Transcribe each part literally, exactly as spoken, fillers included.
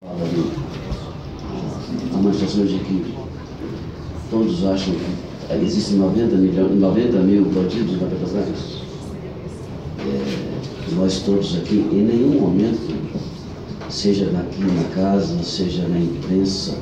Fala ali, a manifestação de que todos acham que existem noventa mil bandidos na Petrobras. É, nós todos aqui, em nenhum momento, seja aqui na casa, seja na imprensa,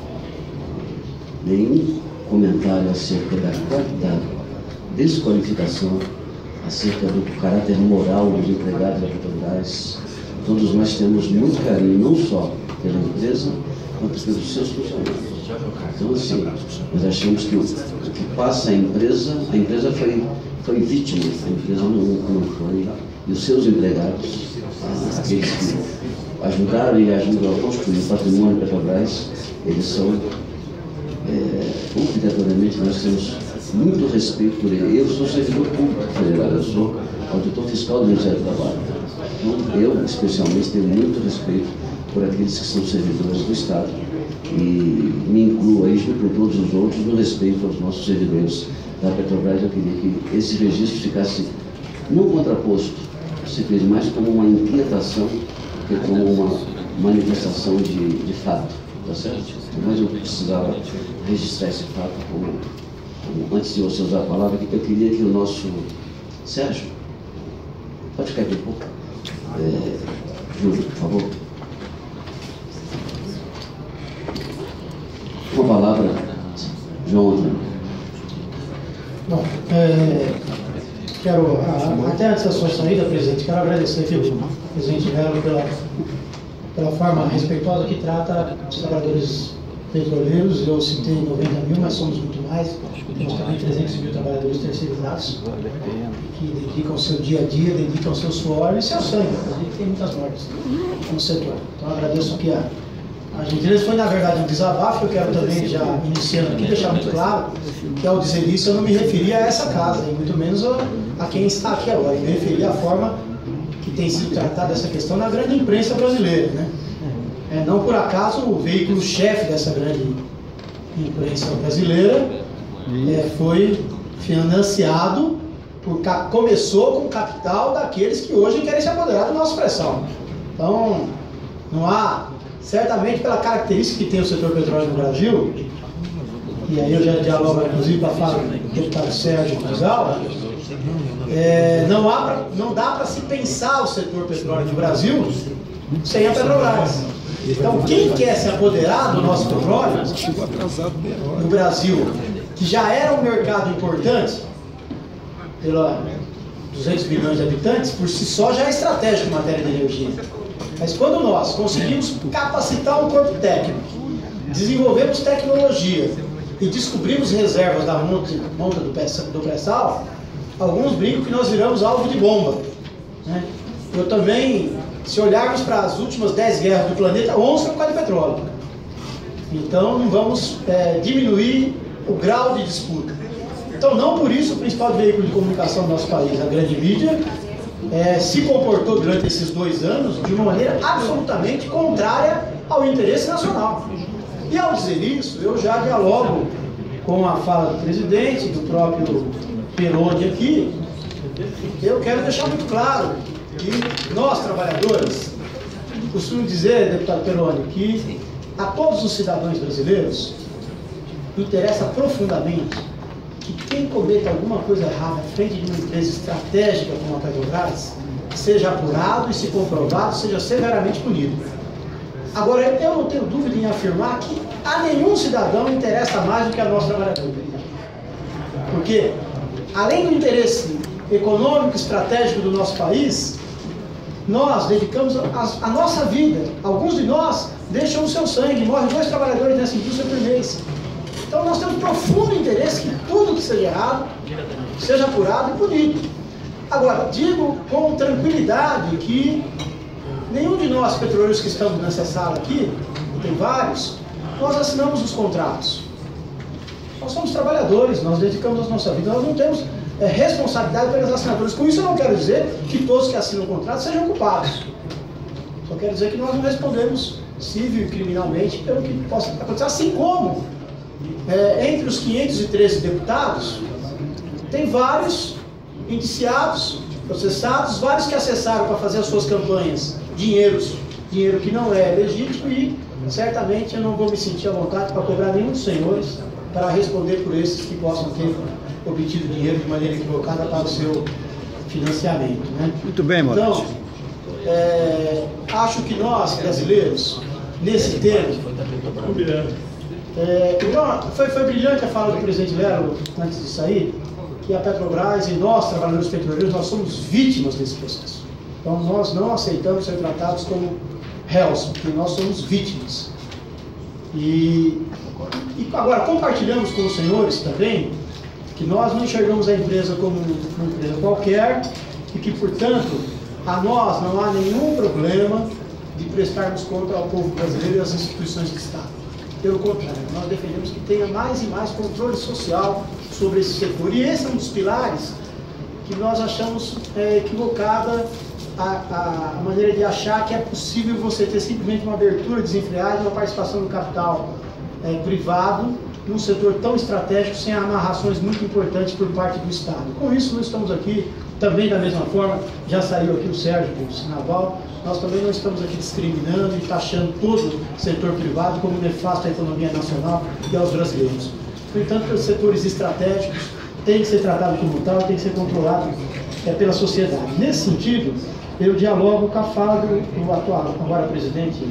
nenhum comentário acerca da, da desqualificação, acerca do caráter moral dos empregados da Petrobras. Todos nós temos muito carinho, não só pela empresa, quanto pelos seus funcionários. Então, assim, nós achamos que o que passa a empresa, a empresa foi, foi vítima, a empresa não, não foi, e os seus empregados, aqueles que ajudaram e ajudam a construir o patrimônio da Petrobras, eles são, é, obrigatoriamente, nós temos muito respeito por ele. Eu sou servidor público federal, eu sou auditor fiscal do Ministério do Trabalho. Então, eu, especialmente, tenho muito respeito por aqueles que são servidores do Estado e me incluo aí, junto com todos os outros, no respeito aos nossos servidores da Petrobras. Eu queria que esse registro ficasse não contraposto, simplesmente mais como uma inquietação que como uma manifestação de, de fato, tá certo? Mas eu precisava registrar esse fato como, como, antes de você usar a palavra, que eu queria que o nosso Sérgio, pode ficar aqui um pouco, é, Júlio, por favor. Uma palavra, João Antônio. Bom, é, quero, a, até antes da sua saída, presidente, quero agradecer aqui ao presidente Melo pela, pela forma respeitosa que trata os trabalhadores petroleiros. Eu citei noventa mil, mas somos muito mais. Temos também trezentos mil trabalhadores terceirizados que dedicam o seu dia a dia, dedicam o seu suor e seu sangue. A gente tem muitas mortes no setor. Então, agradeço aqui a A gentileza. Foi, na verdade, um desabafo. Eu quero também, já iniciando aqui, deixar muito claro que, ao dizer isso, eu não me referi a essa casa, e muito menos a, a quem está aqui agora. Eu me referi à forma que tem sido tratada essa questão na grande imprensa brasileira, né? É, não por acaso o veículo-chefe dessa grande imprensa brasileira é, foi financiado, por, começou com o capital daqueles que hoje querem se apoderar do nosso pré-sal. Então, não há... Certamente, pela característica que tem o setor petróleo no Brasil, e aí eu já dialogo inclusive com a fala do deputado Sérgio Cusal, é, não, há pra, não dá para se pensar o setor petróleo no Brasil sem a Petrobras. Então, quem quer se apoderar do nosso petróleo no Brasil, que já era um mercado importante, pela duzentos milhões de habitantes, por si só já é estratégico em matéria de energia. Mas quando nós conseguimos capacitar um corpo técnico, desenvolvemos tecnologia e descobrimos reservas da monta, monta do pré-sal, alguns brincam que nós viramos alvo de bomba, né? Eu também, se olharmos para as últimas dez guerras do planeta, onze são por causa de petróleo. Então não vamos é, diminuir o grau de disputa. Então, não por isso o principal veículo de comunicação do nosso país, a grande mídia, É, se comportou durante esses dois anos de uma maneira absolutamente contrária ao interesse nacional. E ao dizer isso, eu já dialogo com a fala do presidente, do próprio Peroni aqui. Eu quero deixar muito claro que nós, trabalhadores, costumo dizer, deputado Peroni, que a todos os cidadãos brasileiros interessa profundamente que quem cometa alguma coisa errada à frente de uma empresa estratégica como a Petrobras seja apurado e, se comprovado, seja severamente punido. Agora, eu não tenho dúvida em afirmar que a nenhum cidadão interessa mais do que a nossa trabalhadora. Porque, além do interesse econômico e estratégico do nosso país, nós dedicamos a, a nossa vida. Alguns de nós deixam o seu sangue, morrem dois trabalhadores nessa indústria por mês. Então nós temos profundo interesse que tudo que seja errado seja apurado e punido. Agora, digo com tranquilidade que nenhum de nós, petroleiros que estamos nessa sala aqui, tem vários, nós assinamos os contratos. Nós somos trabalhadores, nós dedicamos a nossa vida, nós não temos é, responsabilidade pelas assinaturas. Com isso eu não quero dizer que todos que assinam o contrato sejam culpados. Só quero dizer que nós não respondemos civil e criminalmente pelo que possa acontecer, assim como É, entre os quinhentos e treze deputados, tem vários indiciados, processados, vários que acessaram para fazer as suas campanhas dinheiros de dinheiro que não é legítimo e certamente eu não vou me sentir à vontade para cobrar nenhum dos senhores para responder por esses que possam ter obtido dinheiro de maneira equivocada para o seu financiamento, né? Muito bem, Maurício. Então, é, acho que nós, brasileiros, nesse tema, é, então, foi, foi brilhante a fala do presidente Lelo, antes de sair, que a Petrobras e nós, trabalhadores petroleiros, nós somos vítimas desse processo. Então, nós não aceitamos ser tratados como réus, porque nós somos vítimas. E, e agora, compartilhamos com os senhores também que nós não enxergamos a empresa como uma empresa qualquer e que, portanto, a nós não há nenhum problema de prestarmos conta ao povo brasileiro e às instituições de Estado. Pelo contrário, nós defendemos que tenha mais e mais controle social sobre esse setor. E esse é um dos pilares que nós achamos é, equivocada a, a maneira de achar que é possível você ter simplesmente uma abertura desenfreada e uma participação do capital é, privado num setor tão estratégico sem amarrações muito importantes por parte do Estado. Com isso, nós estamos aqui também da mesma forma, já saiu aqui o Sérgio do Sinaval, nós também não estamos aqui discriminando e taxando todo o setor privado como nefasto à economia nacional e aos brasileiros. No entanto, os setores estratégicos têm que ser tratados como tal, têm que ser controlados é, pela sociedade. Nesse sentido, eu dialogo com a fala do, do atual, agora presidente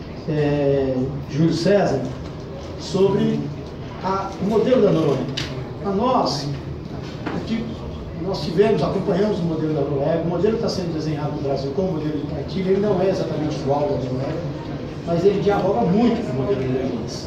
é, Júlio César, sobre a, o modelo da Noruega. A nós, aqui, nós tivemos, acompanhamos o modelo da Noruega, o modelo que está sendo desenhado no Brasil como modelo de partilha, ele não é exatamente igual ao da Noruega, mas ele dialoga muito com o modelo norueguês.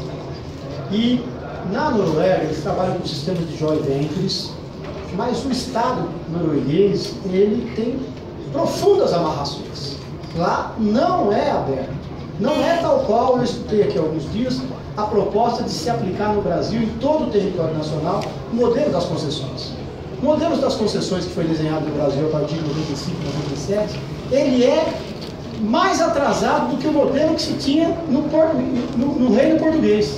E na Noruega eles trabalham com sistemas de joint ventures, mas o Estado norueguês, ele tem profundas amarrações. Lá não é aberto. Não é tal qual eu escutei aqui há alguns dias a proposta de se aplicar no Brasil, em todo o território nacional, o modelo das concessões. O modelo das concessões que foi desenhado no Brasil a partir de noventa e cinco, noventa e sete, ele é mais atrasado do que o modelo que se tinha no, no, no reino português.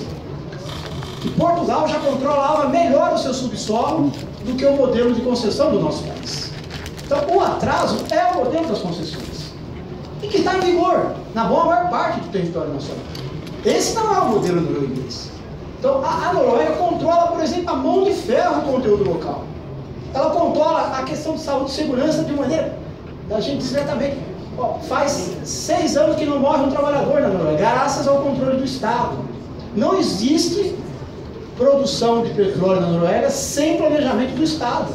E Portugal já controlava melhor o seu subsolo do que o modelo de concessão do nosso país. Então, o atraso é o modelo das concessões. E que está em vigor na boa maior parte do território nacional. Esse não é o modelo norueguês. Então, a, a Noruega controla, por exemplo, a mão de ferro do conteúdo local. Ela controla a questão de saúde e segurança de maneira, a gente diz certamente, ó, faz seis anos que não morre um trabalhador na Noruega, graças ao controle do Estado. Não existe produção de petróleo na Noruega sem planejamento do Estado.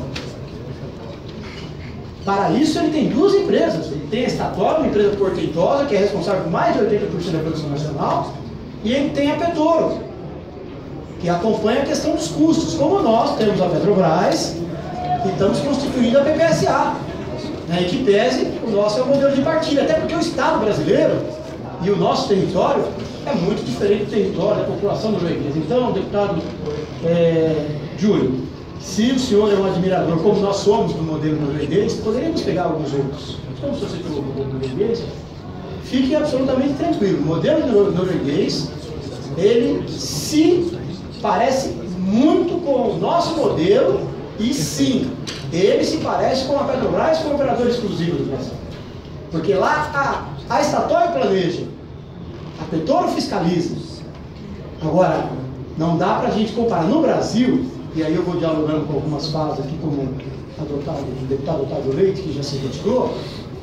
Para isso, ele tem duas empresas. Ele tem a Statoil, uma empresa portentosa, que é responsável por mais de oitenta por cento da produção nacional, e ele tem a Petoro, que acompanha a questão dos custos. Como nós temos a Petrobras, e estamos constituindo a P P S A, né, e que pese, o nosso é o modelo de partilha, até porque o Estado brasileiro e o nosso território é muito diferente do território da população norueguesa. Então, deputado é, Júlio, se o senhor é um admirador, como nós somos do modelo norueguês, poderíamos pegar alguns outros. Como você citou o modelo norueguês, fique absolutamente tranquilo. O modelo norueguês, ele se parece muito com o nosso modelo e sim, ele se parece com a Petrobras como operador exclusivo do Brasil. Porque lá a, a Statoil planeja, a Petoro fiscaliza. Agora, não dá para a gente comparar. No Brasil, e aí eu vou dialogando com algumas falas aqui, como a do, do deputado Otávio Leite, que já se retirou,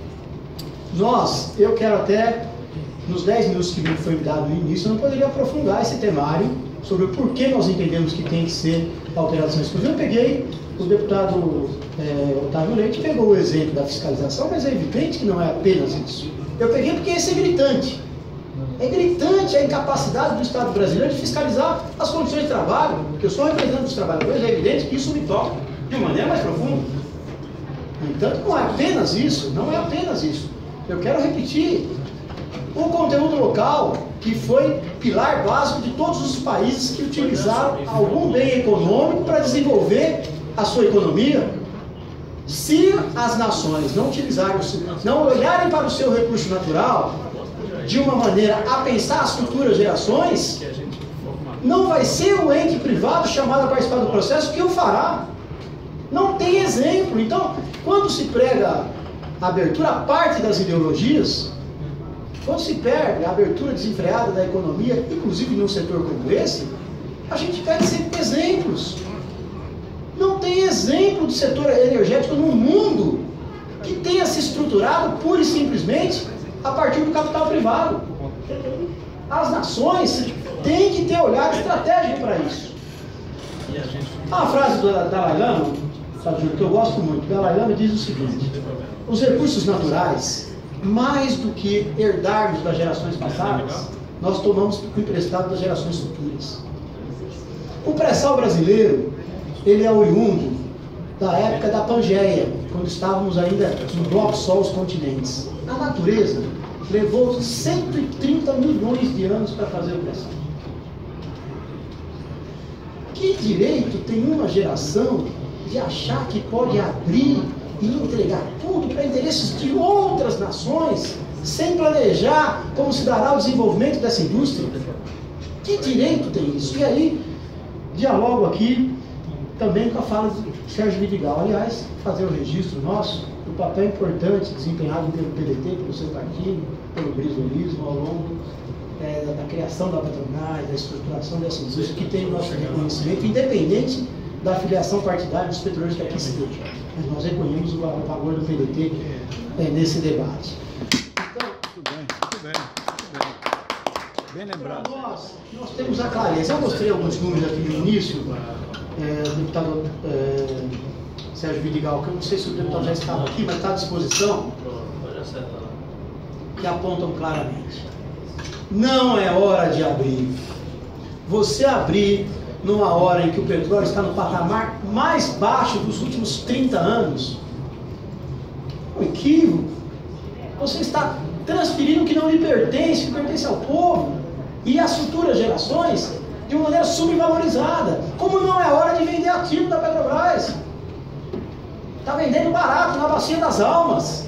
nós, eu quero até, nos dez minutos que foi me dado no início, eu não poderia aprofundar esse temário sobre o porquê nós entendemos que tem que ser alteração exclusiva. Eu peguei, o deputado é, Otávio Leite pegou o exemplo da fiscalização, mas é evidente que não é apenas isso. Eu peguei porque esse é gritante. É gritante a incapacidade do Estado brasileiro de fiscalizar as condições de trabalho, porque eu sou representante dos trabalhadores, é evidente que isso me toca de uma maneira mais profunda. No entanto, não é apenas isso, não é apenas isso. Eu quero repetir, o conteúdo local, que foi pilar básico de todos os países que utilizaram algum bem econômico para desenvolver a sua economia. Se as nações não utilizarem, não olharem para o seu recurso natural de uma maneira a pensar as futuras gerações, não vai ser o ente privado chamado a participar do processo que o fará. Não tem exemplo. Então, quando se prega a abertura, a parte das ideologias, Quando se perde a abertura desenfreada da economia, inclusive num setor como esse, a gente perde sempre exemplos. Não tem exemplo de setor energético no mundo que tenha se estruturado pura e simplesmente a partir do capital privado. As nações têm que ter olhar estratégico para isso. A frase do Dalai Lama, sabe, que eu gosto muito, o Dalai Lama diz o seguinte: os recursos naturais, mais do que herdarmos das gerações passadas, nós tomamos emprestado das gerações futuras. O pré-sal brasileiro, ele é oriundo da época da Pangeia, quando estávamos ainda no bloco só os continentes. A natureza levou cento e trinta milhões de anos para fazer o pré-sal. Que direito tem uma geração de achar que pode abrir e entregar tudo para interesses de outras nações, sem planejar como se dará o desenvolvimento dessa indústria? Que direito tem isso? E aí, dialogo aqui também com a fala de Sérgio Vidigal. Aliás, fazer o registro nosso do papel importante desempenhado pelo P D T, pelo seu partido, pelo brisolismo ao longo é, da, da criação da Petrobras, da estruturação dessa indústria, que tem o nosso reconhecimento, independente da filiação partidária dos petroleiros que aqui estejam. Mas nós reconhecemos o, o valor do P D T é, nesse debate. Então, muito bem, muito bem, muito bem. Bem lembrado. Nós, nós temos a clareza. Eu mostrei alguns números aqui no início, é, do deputado é, Sérgio Vidigal, que eu não sei se o deputado já estava aqui, mas está à disposição, que apontam claramente. Não é hora de abrir. Você abrir numa hora em que o petróleo está no patamar mais baixo dos últimos trinta anos, um equívoco. Você está transferindo o que não lhe pertence, que pertence ao povo e às futuras gerações de uma maneira subvalorizada. Como não é hora de vender ativo da Petrobras? Está vendendo barato na bacia das almas.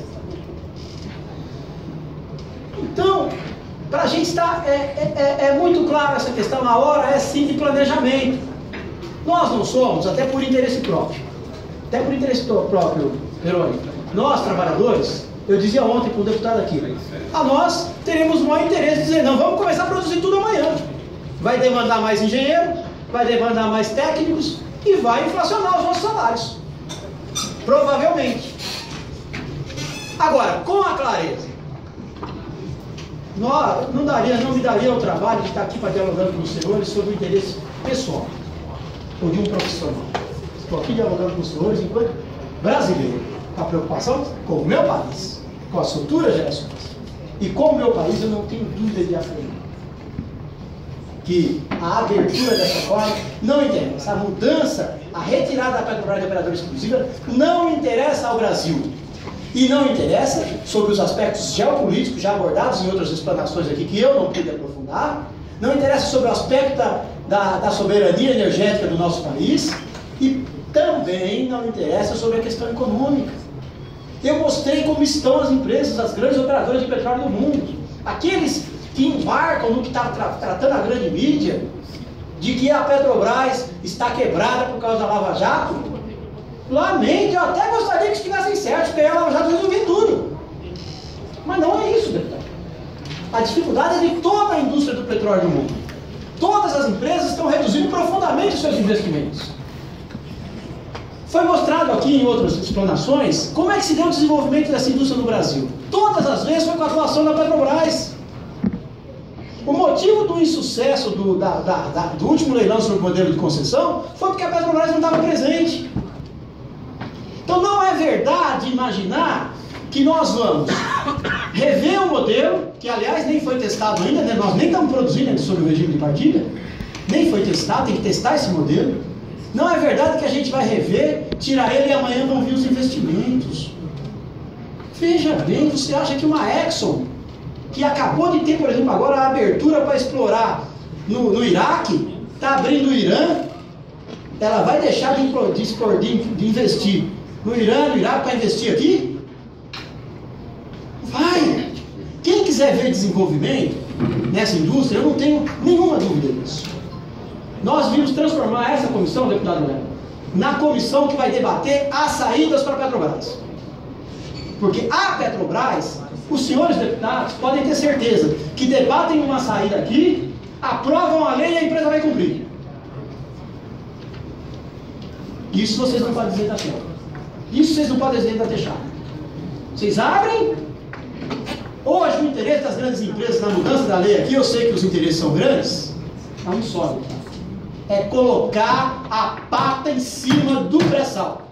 Então, para a gente estar, é, é, é muito claro essa questão. A hora é sim de planejamento. Nós não somos, até por interesse próprio, até por interesse próprio, Verônica, nós trabalhadores, eu dizia ontem para o deputado aqui, a nós teremos o maior interesse de dizer, não, vamos começar a produzir tudo amanhã. Vai demandar mais engenheiro, vai demandar mais técnicos e vai inflacionar os nossos salários. Provavelmente. Agora, com a clareza, nós, não, daria, não me daria o trabalho de estar aqui para dialogando com os senhores sobre o interesse pessoal ou de um profissional. Estou aqui dialogando com os senhores enquanto brasileiro, com a preocupação com o meu país, com as futuras gerações. E com o meu país eu não tenho dúvida de afirmar que a abertura dessa forma não interessa. A mudança, a retirada da Petrobras de operadora exclusiva não interessa ao Brasil. E não interessa sobre os aspectos geopolíticos já abordados em outras explanações aqui que eu não pude aprofundar. Não interessa sobre o aspecto da, da, da soberania energética do nosso país. E também não interessa sobre a questão econômica. Eu mostrei como estão as empresas, as grandes operadoras de petróleo do mundo. Aqueles que embarcam no que está tra tratando a grande mídia, de que a Petrobras está quebrada por causa da Lava Jato. Lamento, eu até gostaria que estivessem certos, porque a Lava Jato resolvia tudo. Mas não é isso, deputado. A dificuldade é de toda a indústria do petróleo do mundo. Todas as empresas estão reduzindo profundamente os seus investimentos. Foi mostrado aqui em outras explanações como é que se deu o desenvolvimento dessa indústria no Brasil. Todas as vezes foi com a atuação da Petrobras. O motivo do insucesso do, da, da, da, do último leilão sobre o modelo de concessão foi porque a Petrobras não estava presente. Então não é verdade imaginar que nós vamos rever o modelo, que aliás nem foi testado ainda, né? Nós nem estamos produzindo sobre o regime de partilha, nem foi testado, tem que testar esse modelo. Não é verdade que a gente vai rever, tirar ele e amanhã vão vir os investimentos. Veja bem, você acha que uma Exxon, que acabou de ter, por exemplo, agora a abertura para explorar no, no Iraque, está abrindo o Irã, ela vai deixar de, de, de, de investir no Irã, no Iraque, para investir aqui? Vai! Quem quiser ver desenvolvimento nessa indústria, eu não tenho nenhuma dúvida disso. Nós vimos transformar essa comissão, deputado Léo, na comissão que vai debater as saídas para a Petrobras. Porque a Petrobras Os senhores deputados podem ter certeza que debatem uma saída aqui, aprovam a lei e a empresa vai cumprir. Isso vocês não podem dizer da Shell. Isso vocês não podem dizer da Texaco. Vocês abrem. Hoje o interesse das grandes empresas na mudança da lei aqui, eu sei que os interesses são grandes, é um só. É colocar a pata em cima do pré-sal.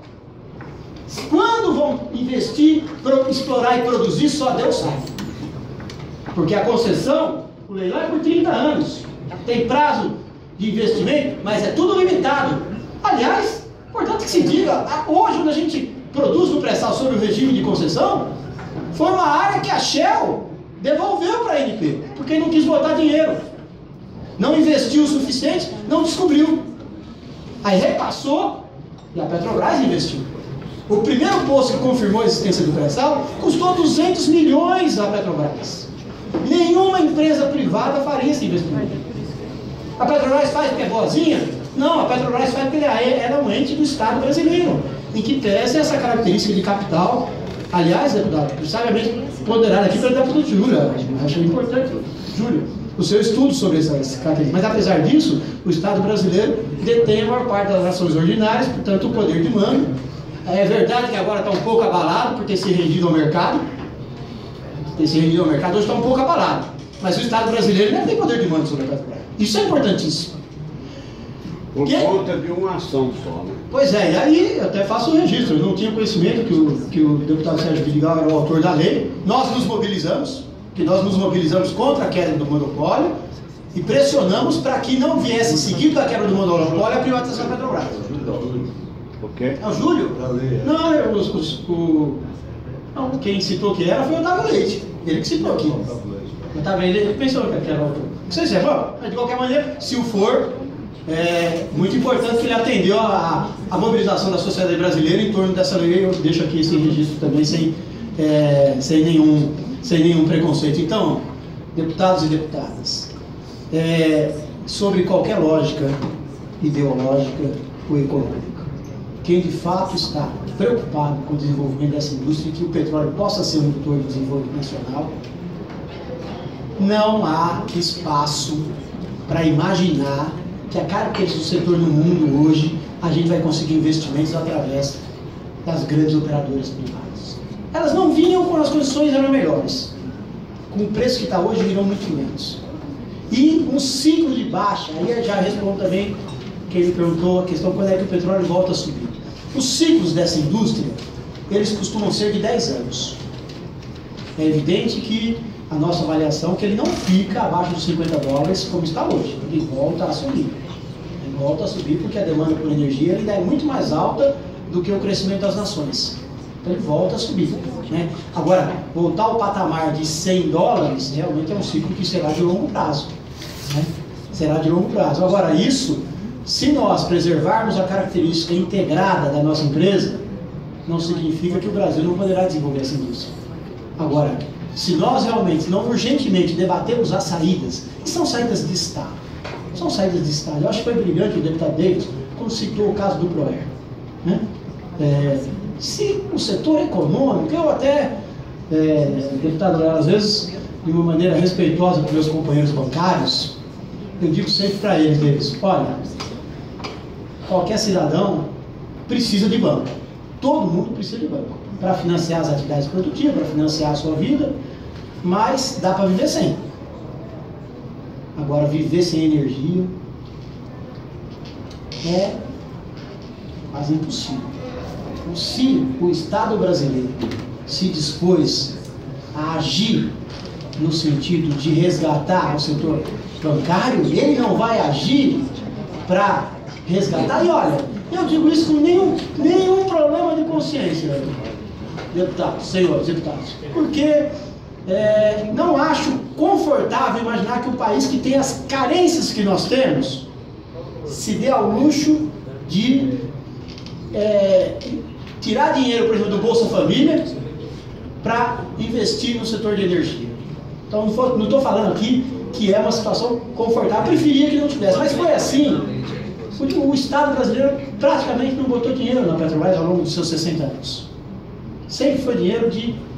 Quando vão investir, explorar e produzir, só Deus sabe. Porque a concessão, o leilão é por trinta anos. Tem prazo de investimento, mas é tudo limitado. Aliás, importante que se diga, hoje onde a gente produz no pré-sal sobre o regime de concessão, foi uma área que a Shell devolveu para a A N P, porque não quis botar dinheiro. Não investiu o suficiente, não descobriu. Aí repassou e a Petrobras investiu. O primeiro poço que confirmou a existência do pré-sal custou duzentos milhões à Petrobras. Nenhuma empresa privada faria esse investimento. A Petrobras faz porque é boazinha? Não, a Petrobras faz porque ela é um ente do Estado brasileiro, em que pese essa característica de capital. Aliás, deputado, sabiamente ponderado aqui pelo deputado Júlio, acho importante, Júlio, o seu estudo sobre essa, essa característica. Mas apesar disso, o Estado brasileiro detém a maior parte das ações ordinárias, portanto o poder de mando. É verdade que agora está um pouco abalado por ter se rendido ao mercado, ter se rendido ao mercado, hoje está um pouco abalado. Mas o Estado brasileiro não tem poder de mando sobre a Petrobras. Isso é importantíssimo. Por que... conta de uma ação só, né? Pois é, e aí eu até faço o registro. Eu não tinha conhecimento que o, que o deputado Sérgio Vidigal era o autor da lei. Nós nos mobilizamos, que nós nos mobilizamos contra a queda do monopólio e pressionamos para que não viesse, seguido da quebra do monopólio, a privatização da Petrobras. O quê? É o Júlio? Não, eu, os, os, o, não, quem citou que era foi o Otávio Leite. Ele que citou aqui. O Otávio Leite ele pensou que era o autor. Não sei se é bom, mas de qualquer maneira, se o for, é muito importante que ele atendeu a, a mobilização da sociedade brasileira em torno dessa lei. Eu deixo aqui esse registro também sem, é, sem, nenhum, sem nenhum preconceito. Então, deputados e deputadas, é, sobre qualquer lógica ideológica ou econômica, quem de fato está preocupado com o desenvolvimento dessa indústria e que o petróleo possa ser um motor de desenvolvimento nacional, não há espaço para imaginar que a característica do setor no mundo hoje, a gente vai conseguir investimentos através das grandes operadoras privadas. Elas não vinham quando as condições eram melhores. Com o preço que está hoje, virão muito menos. E um ciclo de baixa, aí eu já respondo também quem me perguntou a questão quando é que o petróleo volta a subir. Os ciclos dessa indústria, eles costumam ser de dez anos. É evidente que a nossa avaliação é que ele não fica abaixo dos cinquenta dólares como está hoje. Ele volta a subir. Ele volta a subir porque a demanda por energia ainda é muito mais alta do que o crescimento das nações. Então ele volta a subir. Né? Agora, voltar ao patamar de cem dólares realmente é um ciclo que será de longo prazo. Né? Será de longo prazo. Agora, isso... Se nós preservarmos a característica integrada da nossa empresa, não significa que o Brasil não poderá desenvolver essa indústria. Agora, se nós realmente, não urgentemente, debatemos as saídas, e são saídas de Estado, são saídas de Estado. Eu acho que foi brilhante o deputado Davis quando citou o caso do Proer. Né? É, se o setor econômico, eu até, é, deputado, às vezes, de uma maneira respeitosa para meus companheiros bancários, eu digo sempre para eles, Davis, olha, qualquer cidadão precisa de banco. Todo mundo precisa de banco. Para financiar as atividades produtivas, para financiar a sua vida, mas dá para viver sem. Agora, viver sem energia é quase impossível. Se o Estado brasileiro se dispôs a agir no sentido de resgatar o setor bancário, ele não vai agir para resgatar. E olha, eu digo isso com nenhum, nenhum problema de consciência, deputados, senhores deputados, porque é, não acho confortável imaginar que um país que tem as carências que nós temos se dê ao luxo de é, tirar dinheiro, por exemplo, do Bolsa Família para investir no setor de energia. Então não estou falando aqui que é uma situação confortável, preferia que não tivesse, mas foi assim. O Estado brasileiro praticamente não botou dinheiro na Petrobras ao longo dos seus sessenta anos. Sempre foi dinheiro de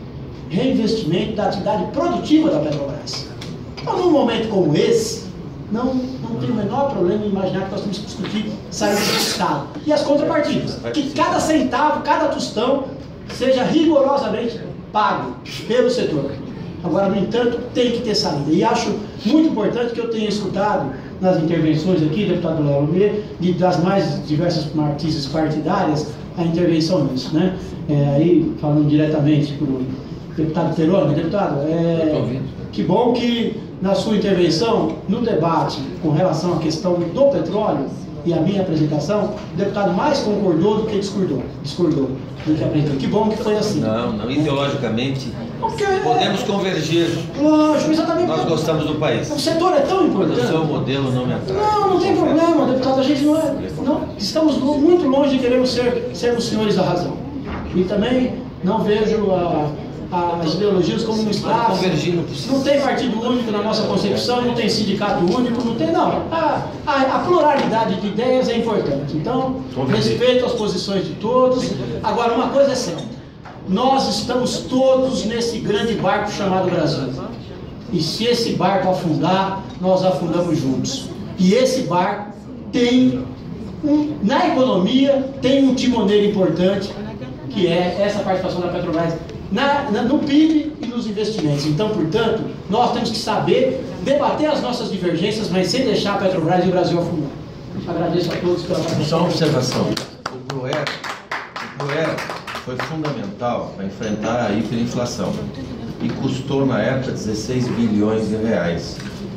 reinvestimento da atividade produtiva da Petrobras. Então, num momento como esse, não, não tem o menor problema em imaginar que nós temos que discutir saída do Estado. E as contrapartidas, que cada centavo, cada tostão, seja rigorosamente pago pelo setor. Agora, no entanto, tem que ter saída. E acho muito importante que eu tenha escutado nas intervenções aqui, deputado Léo Almeida, de, das mais diversas matizes partidárias, a intervenção nisso, né? É, aí, falando diretamente para o deputado Terone, deputado, é, que bom que na sua intervenção, no debate com relação à questão do petróleo e a minha apresentação, o deputado mais concordou do que discordou, discordou do que apresentou. Que bom que foi assim. Não, não, ideologicamente Porque, podemos convergir. Lógico, exatamente. Nós gostamos do país. O setor é tão importante. Mas o seu modelo não me atrai. Não, não tem problema, deputado. A gente não é. Não, estamos muito longe de queremos ser, sermos senhores da razão. E também não vejo a, a, as ideologias como um espaço. Convergir no possível. Não tem partido único na nossa concepção, não tem sindicato único, não tem, não. A, a, a pluralidade de ideias é importante. Então, respeito as posições de todos. Agora, uma coisa é certa. Nós estamos todos nesse grande barco chamado Brasil. E se esse barco afundar, nós afundamos juntos. E esse barco tem, um, na economia, tem um timoneiro importante, que é essa participação da Petrobras na, na, no P I B e nos investimentos. Então, portanto, nós temos que saber debater as nossas divergências, mas sem deixar a Petrobras e o Brasil afundar. Agradeço a todos pela participação. Só uma observação. O Proer, o Proer foi fundamental para enfrentar a hiperinflação e custou na época dezesseis bilhões de reais.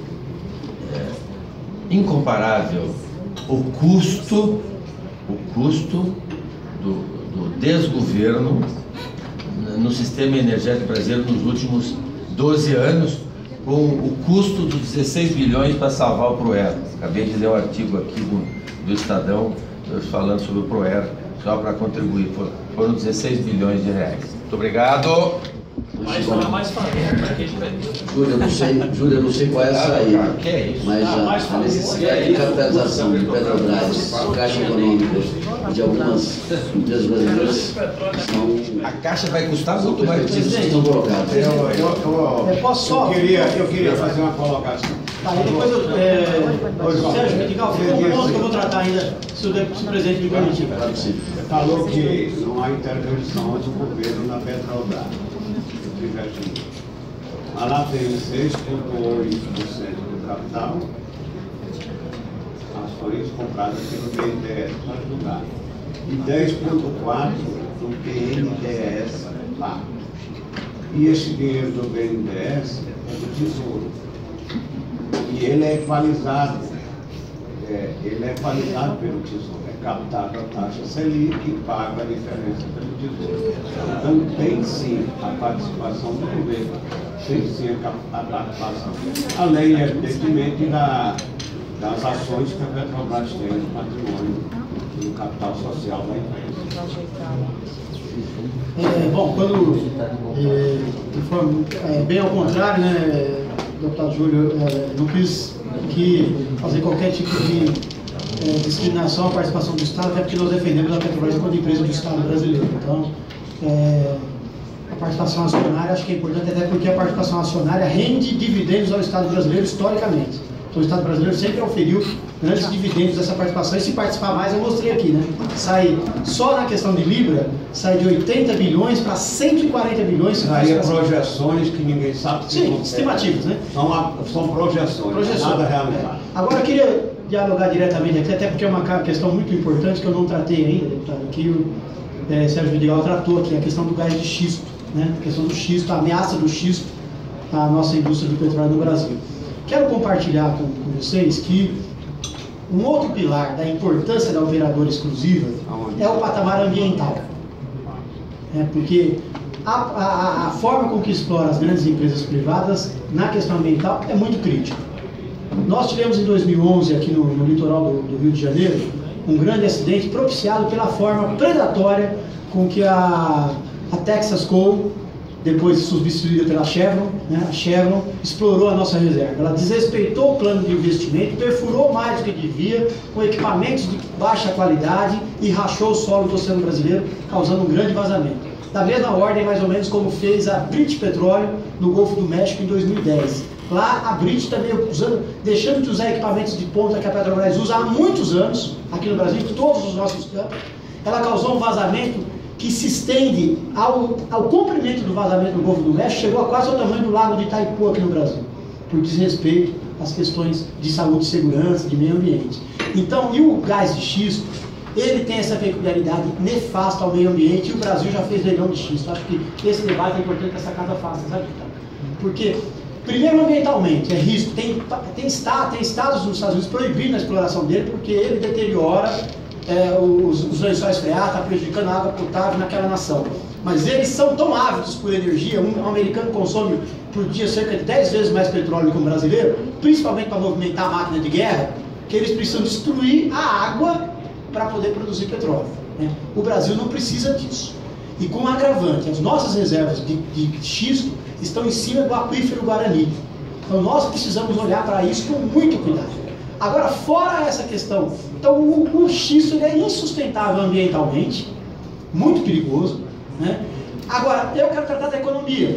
É incomparável o custo, o custo do, do desgoverno no sistema energético brasileiro nos últimos doze anos, com o custo dos dezesseis bilhões para salvar o Proer. Acabei de ler um artigo aqui do, do Estadão falando sobre o Proer, só para contribuir. Foram dezesseis bilhões de reais. Muito obrigado. Mais para mais família. Júlio, eu não sei, Júlio, eu não sei qual é a saída, Que é isso? mas a, a necessidade de capitalização de Petrobras, Caixa Econômica e de algumas empresas brasileiras são... A Caixa vai custar muito mais do que perspectivas que estão colocadas. Eu, eu, eu, Eu posso só- eu, queria, eu queria fazer uma colocação. Tá, e depois eu, é, Sérgio Mitigal, fica um ponto que eu vou tratar ainda, se o, de- se o presidente me permitir. Claro que sim. Falou que não há intervenção do governo na Petrobras. Eu tive aqui. Ela tem seis vírgula oito por cento do capital, ações compradas pelo B N D E S para ajudar, e dez vírgula quatro por cento do B N D E S pago. E esse dinheiro do B N D E S é do Tesouro. E ele é equalizado, é, ele é equalizado pelo Tesouro, é captado a taxa Selic e paga a diferença pelo Tesouro. Então tem sim a participação do governo, tem sim a, cap- a participação, além, evidentemente, da, das ações que a Petrobras tem no patrimônio e no capital social da empresa. É, bom, quando, é, de forma, é, bem ao contrário, né, deputado Júlio, é, não quis aqui fazer qualquer tipo de é, discriminação à participação do Estado, até porque nós defendemos a Petrobras enquanto empresa do Estado brasileiro. Então, é, a participação acionária acho que é importante, até porque a participação acionária rende dividendos ao Estado brasileiro historicamente. Então, o Estado brasileiro sempre oferiu grandes dividendos dessa participação, e se participar mais, eu mostrei aqui, né? Sai, só na questão de Libra, sai de oitenta bilhões para cento e quarenta bilhões. Aí é projeções que ninguém sabe. Sim, vão ter. estimativas, né? São, a- são projeções, Projeções. nada realizado. Agora, eu queria dialogar diretamente aqui, até porque é uma ca- questão muito importante que eu não tratei ainda, deputado, que o é, Sérgio Vidigal tratou aqui, a questão do gás de xisto, né? A questão do xisto, a ameaça do xisto à nossa indústria do petróleo no Brasil. Quero compartilhar com, com vocês que um outro pilar da importância da operadora exclusiva é o patamar ambiental. É, porque a, a, a forma com que explora as grandes empresas privadas na questão ambiental é muito crítica. Nós tivemos em dois mil e onze, aqui no, no litoral do, do Rio de Janeiro, um grande acidente propiciado pela forma predatória com que a, a Texas Coal, depois substituída pela Chevron, né, a Chevron explorou a nossa reserva. Ela desrespeitou o plano de investimento, perfurou mais do que devia, com equipamentos de baixa qualidade, e rachou o solo do Oceano Brasileiro, causando um grande vazamento. da mesma ordem mais ou menos como fez a British Petroleum no Golfo do México em dois mil e dez. Lá a British também usando, deixando de usar equipamentos de ponta que a Petrobras usa há muitos anos, aqui no Brasil, em todos os nossos campos, ela causou um vazamento que se estende ao, ao comprimento do vazamento no Golfo do México, chegou a quase ao tamanho do lago de Itaipu aqui no Brasil, por desrespeito às questões de saúde e segurança, de meio ambiente. Então, e o gás de xisto, ele tem essa peculiaridade nefasta ao meio ambiente, e o Brasil já fez leilão de xisto. Acho que esse debate é importante que essa casa faça, sabe? Porque, primeiro, ambientalmente, é risco. Tem, tem, está, tem estados nos Estados Unidos proibindo a exploração dele, porque ele deteriora é, os, os lençóis freáticos, está prejudicando a água potável naquela nação. Mas eles são tão ávidos por energia. Um, um americano consome por dia cerca de dez vezes mais petróleo que um brasileiro, principalmente para movimentar a máquina de guerra, que eles precisam destruir a água para poder produzir petróleo, né? O Brasil não precisa disso. E com um agravante, as nossas reservas de, de xisto estão em cima do aquífero Guarani. Então nós precisamos olhar para isso com muito cuidado. Agora, fora essa questão, então o, o xisto ele é insustentável ambientalmente, muito perigoso, né? Agora, eu quero tratar da economia.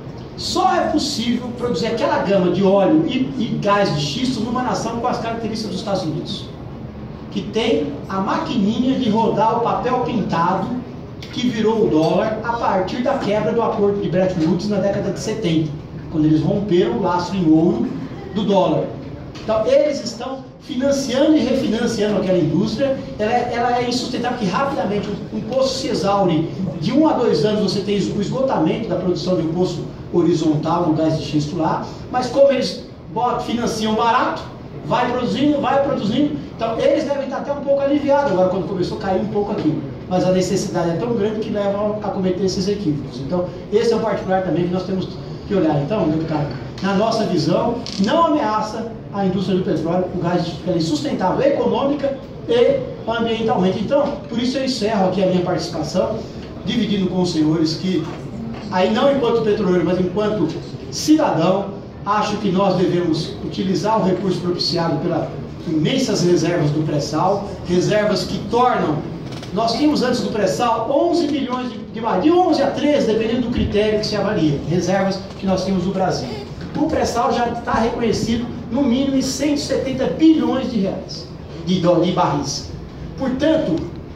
Só é possível produzir aquela gama de óleo e, e gás de xisto numa nação com as características dos Estados Unidos, que tem a maquininha de rodar o papel pintado que virou o dólar a partir da quebra do acordo de Bretton Woods na década de setenta, quando eles romperam o lastro em ouro do dólar. Então, eles estão financiando e refinanciando aquela indústria. Ela é, ela é insustentável, porque rapidamente um, um poço se exaure. De um a dois anos você tem o esgotamento da produção de um poço horizontal, no gás de xisto lá, mas como eles botam, financiam barato, vai produzindo, vai produzindo, então eles devem estar até um pouco aliviados agora quando começou a cair um pouco aqui, mas a necessidade é tão grande que leva a cometer esses equívocos. Então esse é um particular também que nós temos que olhar. Então, deputado, na nossa visão, não ameaça a indústria do petróleo, o gás é insustentável econômica e ambientalmente. Então, por isso eu encerro aqui a minha participação, dividindo com os senhores que, aí não enquanto petroleiro, mas enquanto cidadão, acho que nós devemos utilizar o recurso propiciado pelas imensas reservas do pré-sal, reservas que tornam, nós tínhamos antes do pré-sal onze milhões de, de, de onze a treze, dependendo do critério que se avalia, reservas que nós temos no Brasil. O pré-sal já está reconhecido no mínimo em cento e setenta bilhões de reais, de, de barris. Portanto,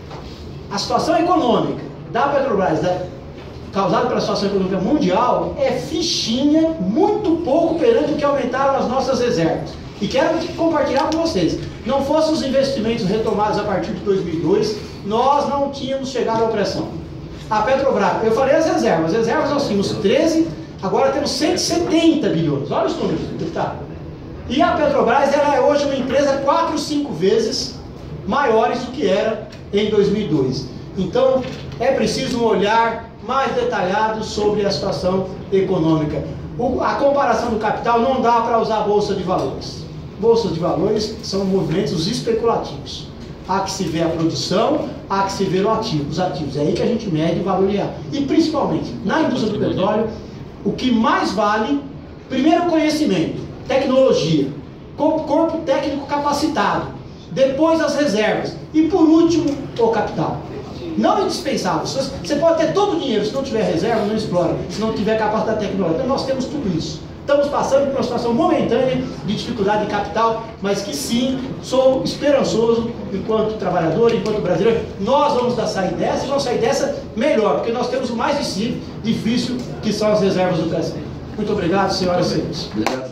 a situação econômica da Petrobras, da, causada pela situação econômica mundial, é fichinha, muito pouco perante o que aumentaram as nossas reservas. E quero compartilhar com vocês, não fossem os investimentos retomados a partir de dois mil e dois, nós não tínhamos chegado à pressão. A Petrobras, eu falei as reservas, as reservas nós tínhamos treze, agora temos cento e setenta bilhões, olha os números, deputado. E a Petrobras, ela é hoje uma empresa quatro, cinco vezes maiores do que era em dois mil e dois. Então, é preciso um olhar mais detalhado sobre a situação econômica. O, a comparação do capital não dá para usar a bolsa de valores. Bolsas de valores são movimentos especulativos. Há que se ver a produção, há que se ver o ativo, os ativos. É aí que a gente mede o valor real. E principalmente, na indústria do petróleo, o que mais vale, primeiro conhecimento, tecnologia, corpo técnico capacitado, depois as reservas e por último o capital. Não é indispensável. Você pode ter todo o dinheiro, se não tiver reserva, não explora. Se não tiver capacidade tecnológica, então nós temos tudo isso. Estamos passando por uma situação momentânea de dificuldade de capital, mas que sim, sou esperançoso enquanto trabalhador, enquanto brasileiro. Nós vamos dar sair dessa e vamos sair dessa melhor, porque nós temos o mais difícil, que são as reservas do Brasil. Muito obrigado, senhoras e senhores. Obrigado.